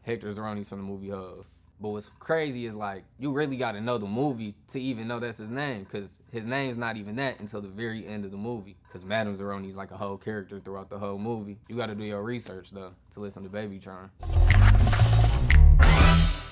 Hector Zeroni's from the movie Hubs. But what's crazy is like, you really gotta know the movie to even know that's his name, cause his name's not even that until the very end of the movie. Cause Madame Zeroni's like a whole character throughout the whole movie. You gotta do your research though to listen to BabyTron.